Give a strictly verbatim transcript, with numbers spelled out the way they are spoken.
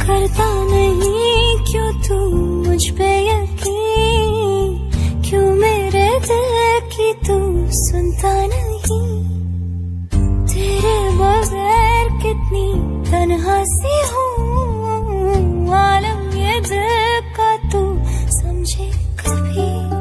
करता नहीं क्यों तू मुझ पे यकीन, क्यों मेरे दिल की तू सुनता नहीं। तेरे बगैर कितनी तन्हा सी हूँ, आलम ये दिल का तू समझे कभी।